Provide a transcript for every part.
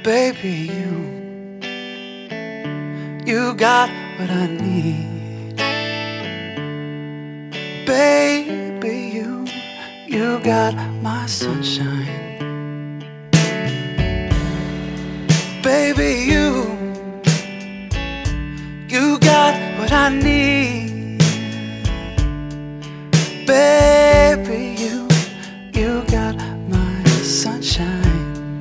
Baby, you got what I need. Baby, you got my sunshine. Baby, you got what I need. Baby, you got my sunshine.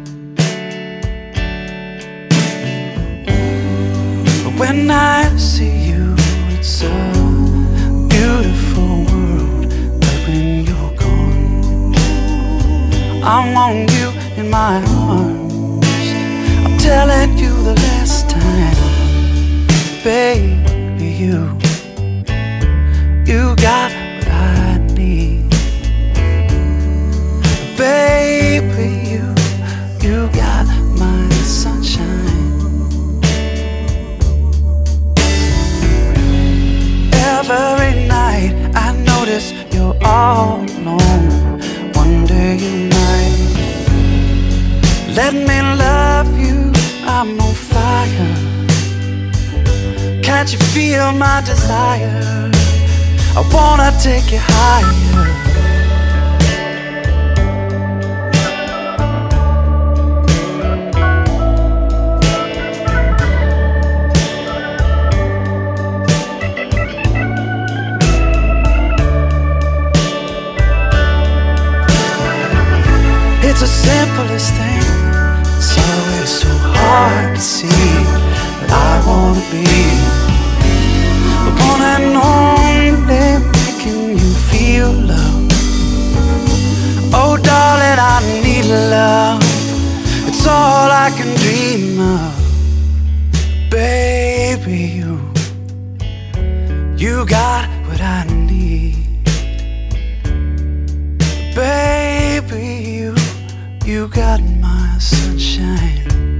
When I see you, it's a beautiful world. But when you're gone, I want you in my arms. I'm telling you the last time. Baby, you got what I need. Baby, you got my sunshine. Every night I notice you're all alone. One day you might let me love you. I'm on fire. Can't you feel my desire? I wanna take you higher. It's the simplest thing. It's always so hard to see. But I wanna be the one and only, making you feel love. Oh darling, I need love. It's all I can dream of. Baby, you got what I need. Baby, you got my sunshine.